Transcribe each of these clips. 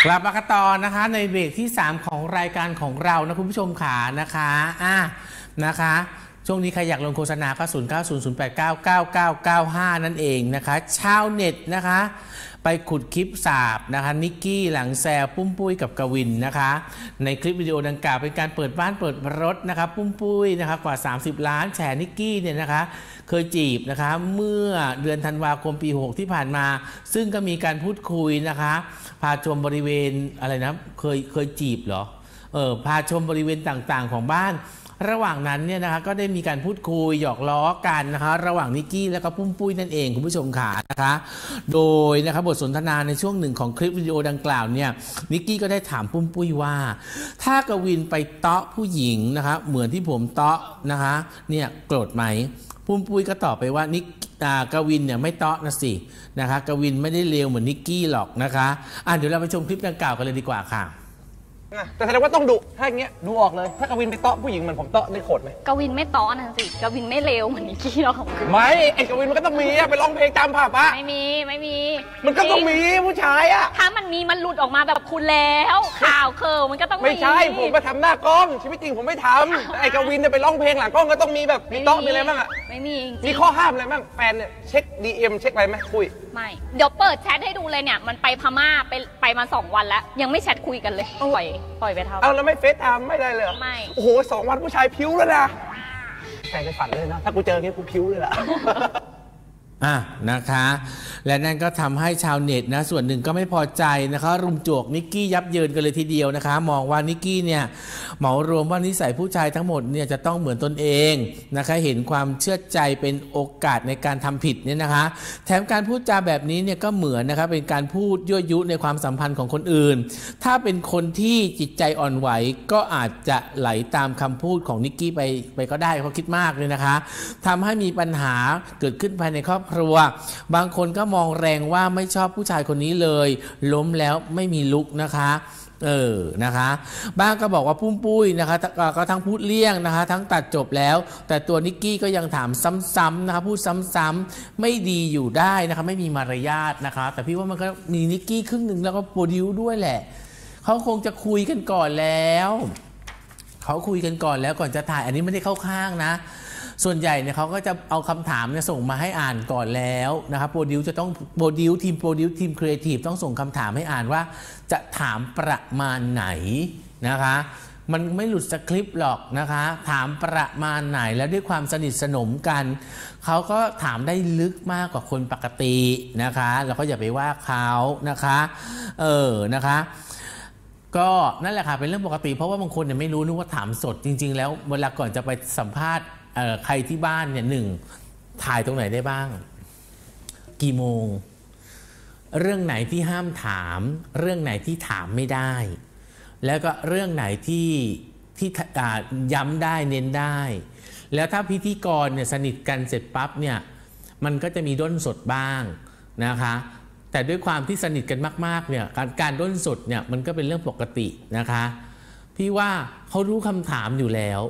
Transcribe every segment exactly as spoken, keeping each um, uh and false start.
กลับมากันต่อนะคะในเบรกที่สามของรายการของเรานะคุณผู้ชมขานะคะอ่ะนะคะช่วงนี้ใครอยากลงโฆษณาก็ศูนย์ เก้า ศูนย์ ศูนย์ แปด เก้า เก้า เก้า เก้า ห้านั่นเองนะคะชาวเน็ตนะคะไปขุดคลิปสาบนะคะนิกกี้หลังแซวปุ้มปุ้ยกับกวินนะคะในคลิปวิดีโอดังกล่าวเป็นการเปิดบ้านเปิดรถนะคะปุ้มปุ้ยนะคะกว่าสามสิบล้านแฉนิกกี้เนี่ยนะคะเคยจีบนะคะเมื่อเดือนธันวาคมปีหกที่ผ่านมาซึ่งก็มีการพูดคุยนะคะพาชมบริเวณอะไรนะเคยเคยจีบเหรอเออพาชมบริเวณต่างๆของบ้านระหว่างนั้นเนี่ยนะคะก็ได้มีการพูดคุยหยอกล้อกันนะคะระหว่างนิกกี้แล้วก็ปุ้มปุ้ยนั่นเองคุณผู้ชมขานะคะโดยนะคะบทสนทนาในช่วงหนึ่งของคลิปวิดีโอดังกล่าวเนี่ยนิกกี้ก็ได้ถามปุ้มปุ้ยว่าถ้ากวินไปเตาะผู้หญิงนะคะเหมือนที่ผมเตาะนะคะเนี่ยโกรธไหมปุ้มปุ้ยก็ตอบไปว่านิกกวินเนี่ยไม่เตาะนะสินะคะกวินไม่ได้เลวเหมือนนิกกี้หรอกนะคะอ่ะเดี๋ยวเราไปชมคลิปดังกล่าวกันเลยดีกว่าค่ะแต่แสดงว่าต้องดุถ้าอย่างเงี้ยดูออกเลยถ้ากวินไปเตาะผู้หญิงเหมือนผมเตาะได้โกรธไหมกวินไม่เตาะนะสิกวินไม่เลวเหมือนนิกกี้หรอกไม่ไอ้กวินมันก็ต้องมีอะไปร้องเพลงจำผับอะไม่มีไม่มีมันก็ต้องมีผู้ชายอะถ้ามันมีมันหลุดออกมาแบบคุณแล้วข่าวเคิร์มันก็ต้องมีไม่ใช่ผมไปทำหน้ากล้องชีวิตจริงผมไม่ทำไอ้กวินเนี่ยไปร้องเพลงหลังกล้องก็ต้องมีแบบมีเตาะมีอะไรบ้างอะไม่มีมีข้อห้ามอะไรบ้างแฟนเนี่ยเช็คดีเอ็มเช็คอะไรไหมคุยไม่เดี๋ยวเปิดแชทให้ดูเลยเนี่ยมันไปพม่าไปไปมาสองวันแล้วยังไม่แชทคุยกันเลยปล่อยปล่อยไปทำเอาแล้วไม่เฟซไทม์ไม่ได้เลยไม่โอ้โหสองวันผู้ชายพิ้วแล้วนะแต่ในฝันเลยนะถ้ากูเจอแค่กูพิ้วเลยล่ะอ่ะนะคะและนั่นก็ทำให้ชาวเน็ตนะส่วนหนึ่งก็ไม่พอใจนะคะรุมจวกนิกกี้ยับเยินกันเลยทีเดียวนะคะมองว่านิกกี้เนี่ยเหมารวมว่านิสัยผู้ชายทั้งหมดเนี่ยจะต้องเหมือนตนเองนะคะเห็นความเชื่อใจเป็นโอกาสในการทำผิดเนี่ยนะคะแถมการพูดจาแบบนี้เนี่ยก็เหมือนนะคะเป็นการพูดยั่วยุในความสัมพันธ์ของคนอื่นถ้าเป็นคนที่จิตใจอ่อนไหวก็อาจจะไหลตามคำพูดของนิกกี้ไปไปก็ได้เพราะคิดมากเลยนะคะทำให้มีปัญหาเกิดขึ้นภายในครอบครัวบางคนก็มองแรงว่าไม่ชอบผู้ชายคนนี้เลยล้มแล้วไม่มีลุกนะคะเออนะคะบ้างก็บอกว่าปุ้มปุ้ยนะคะก็ทั้งพูดเลี่ยงนะคะทั้งตัดจบแล้วแต่ตัวนิกกี้ก็ยังถามซ้ำๆนะคะพูดซ้ำๆไม่ดีอยู่ได้นะคะไม่มีมารยาทนะคะแต่พี่ว่ามันก็มีนิกกี้ครึ่งหนึ่งแล้วก็โปรดิวด้วยแหละเขาคงจะคุยกันก่อนแล้วเขาคุยกันก่อนแล้วก่อนจะถ่ายอันนี้ไม่ได้เข้าข้างนะส่วนใหญ่เนี่ยเขาก็จะเอาคำถามเนี่ยส่งมาให้อ่านก่อนแล้วนะครับโปรดิวจะต้องโปรดิวทีมโปรดิวทีมครีเอทีฟต้องส่งคำถามให้อ่านว่าจะถามประมาณไหนนะคะมันไม่หลุดสคริปต์หรอกนะคะถามประมาณไหนแล้วด้วยความสนิทสนมกันเขาก็ถามได้ลึกมากกว่าคนปกตินะคะแล้วก็อย่าไปว่าเขานะคะเออนะคะก็นั่นแหละค่ะเป็นเรื่องปกติเพราะว่าบางคนเนี่ยไม่รู้นึกว่าถามสดจริงๆแล้วเวลาก่อนจะไปสัมภาษณ์ใครที่บ้านเนี่ยหนึ่งถ่ายตรงไหนได้บ้างกี่โมงเรื่องไหนที่ห้ามถามเรื่องไหนที่ถามไม่ได้แล้วก็เรื่องไหนที่ที่ย้ำได้เน้นได้แล้วถ้าพิธีกรเนี่ยสนิทกันเสร็จปั๊บเนี่ยมันก็จะมีด้นสดบ้างนะคะแต่ด้วยความที่สนิทกันมากๆเนี่ยการการด้นสดเนี่ยมันก็เป็นเรื่องปกตินะคะพี่ว่าเขารู้คำถามอยู่แล้ว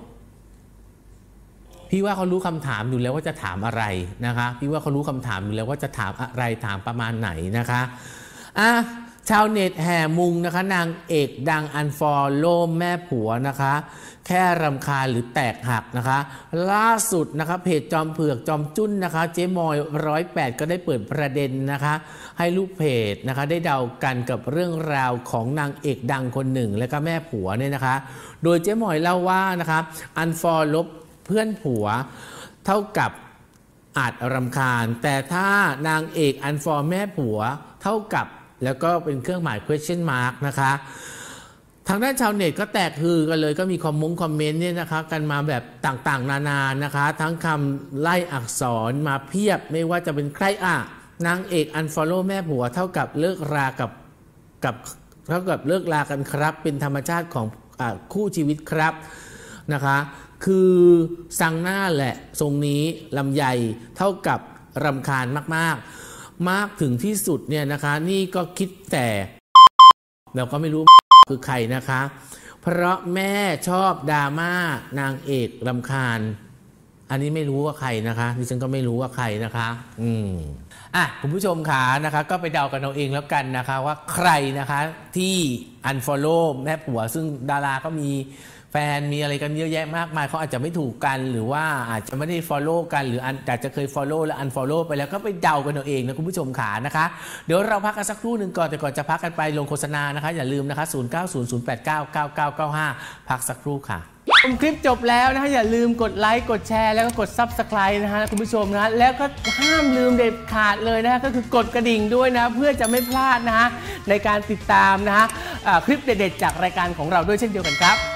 พี่ว่าเขารู้คำถามอยู่แล้วว่าจะถามอะไรนะคะพี่ว่าเขารู้คำถามอยู่แล้วว่าจะถามอะไรถามประมาณไหนนะคะอ่ะชาวเน็ตแห่มุงนะคะนางเอกดังอันฟอลโล่แม่ผัวนะคะแค่รำคาญหรือแตกหักนะคะล่าสุดนะคะเพจจอมเผือกจอมจุ้นนะคะเจ๊มอยร้อยแปดก็ได้เปิดประเด็นนะคะให้ลูกเพจนะคะได้เดากันกับเรื่องราวของนางเอกดังคนหนึ่งและก็แม่ผัวเนี่ยนะคะโดยเจ๊มอยเล่าว่านะคะอันฟอลลบเพื่อนผัวเท่ากับอาจรำคาญแต่ถ้านางเอกอันฟอร์แม่ผัวเท่ากับแล้วก็เป็นเครื่องหมาย question mark นะคะทางด้านชาวเน็ตก็แตกฮือกันเลยก็มีคอมมงคอมเมนต์เนี่ยนะคะกันมาแบบต่างๆนานานะคะทั้งคำไล่อักษรมาเพียบไม่ว่าจะเป็นใครอ่ะนางเอกอันฟอลโล่แม่ผัวเท่ากับเลิกรากับกับเท่ากับเลิกรากันครับเป็นธรรมชาติของอ่าคู่ชีวิตครับนะคะคือสังหน้าแหละทรงนี้ลำไยเท่ากับรำคาญมากๆมากถึงที่สุดเนี่ยนะคะนี่ก็คิดแต่เราก็ไม่รู้คือใครนะคะเพราะแม่ชอบดราม่านางเอกรำคาญอันนี้ไม่รู้ว่าใครนะคะดิฉันก็ไม่รู้ว่าใครนะคะอืมอ่ะคุณผู้ชมขานะคะก็ไปเดากันเอาเองแล้วกันนะคะว่าใครนะคะที่ unfollow แม่ผัวซึ่งดาราก็มีแฟนมีอะไรกันเยอะแยะมากมายเขาอาจจะไม่ถูกกันหรือว่าอาจจะไม่ได้ follow กันหรืออาจจะเคย follow แล้ว unfollow ไปแล้วก็ไปเดากันเอาเองนะคุณผู้ชมขานะคะเดี๋ยวเราพักกันสักครู่หนึ่งก่อนแต่ก่อนจะพักกันไปลงโฆษณานะคะอย่าลืมนะคะศูนย์ เก้า ศูนย์ ศูนย์ แปด เก้า เก้า เก้า เก้า ห้าพักสักครู่ค่ะชมคลิปจบแล้วนะคะอย่าลืมกดไลค์กดแชร์แล้วก็กด Subscribe นะฮะคุณผู้ชมนะแล้วก็ห้ามลืมเด็ดขาดเลยนะก็คือกดกระดิ่งด้วยนะเพื่อจะไม่พลาดนะฮะในการติดตามนะฮะคลิปเด็ดๆจากรายการของเราด้วยเช่นเดียวกันครับ